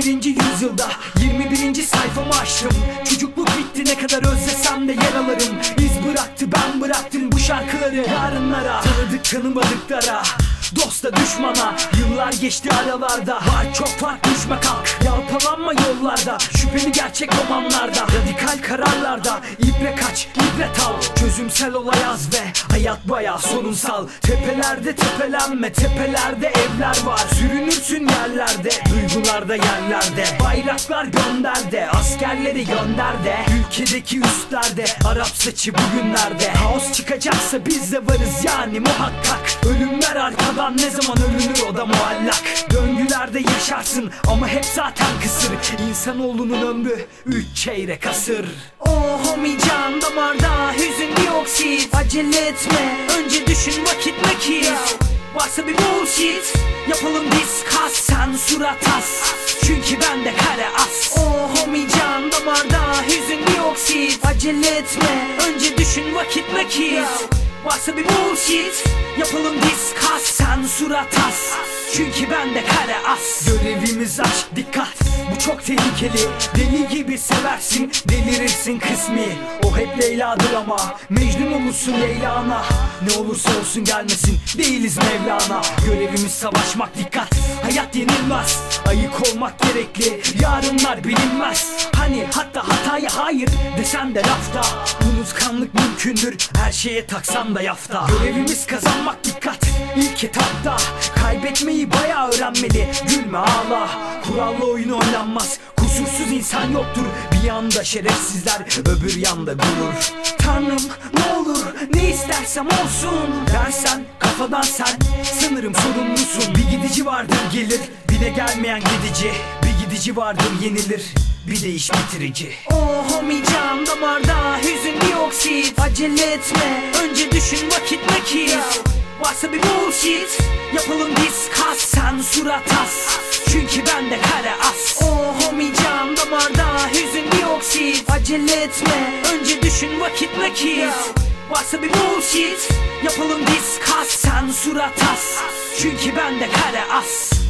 21. yüzyılda 21. sayfamı açtım. Çocukluk bitti, ne kadar özlesem de yaralarım İz bıraktı, ben bıraktım bu şarkıları yarınlara. Tanıdık tanımadıklara, dosta düşmana. Yıllar geçti aralarda, var çok fark, düşme kalk. Yalpalanma yollarda, şüpheli gerçek romanlarda. Radikal kararlarda, ibre kaç, ibret al. Çözümsel olay az ve hayat bayağı sorunsal. Tepelerde tepelenme, tepelerde evler var. Sürünürsün yerlerde, duygularda yerlerde. Bayraklar gönderde, askerleri gönderde. Ülkedeki üstlerde, Arap saçı bugünlerde. Kaos çıkacaksa biz de varız yani muhakkak. Ölümler arkadan, ne zaman ölünür o da muallak. Döngülerde yaşarsın ama hep zaten kısır. İnsanoğlunun ömrü 3 çeyrek asır. Oh homie, can damarda, hüzün dioksit. Acele etme, önce düşün, vakit nakit. Varsa bir bullshit, yapalım diskas. Sen surat as, çünkü bende kare as. Oh homie, can damarda, hüzün dioksit. Acele etme, önce düşün, vakit nakit. Varsa bir bullshit, yapalım diskas. Sen surat as, çünkü bende kare as. Görevimiz aşk, dikkat, bu çok tehlikeli. Deli gibi seversin, delirirsin kısmi. O hep Leyla'dır ama Mecnun olursun Leyla'na. Ne olursa olsun gelmesin, değiliz Mevlana. Görevimiz savaşmak, dikkat, hayat yenilmez. Ayık olmak gerekli, yarınlar bilinmez. Hani hatta hataya hayır desen de lafta. Unutkanlık mümkündür, her şeye taksan da yafta. Görevimiz kazanmak, dikkat, ilk etapta. Kaybetmeyi bayağı öğrenmeli, gülme ağla. Kurallı oyun oynanmaz, kusursuz insan yoktur. Bir yanda şerefsizler, öbür yanda gurur. Tanrım ne olur, ne istersem olsun dersen kafadan sen sanırım sorumlusun. Bir gidici vardır gelir, bir de gelmeyen gidici. Bir gidici vardır yenilir, bir de iş bitirici. Oh homie, can damarda, hüzün dioksit. Acele etme, önce düşün, vakit nakit. Varsa bir bullshit, yapalım diskas. Sen surat as, çünkü bende kare as. Oh homie, can damarda, hüzün dioksit. Acele etme, önce düşün, vakit nakit. Varsa bir bullshit, yapalım diskas. Sen surat as, çünkü bende kare as.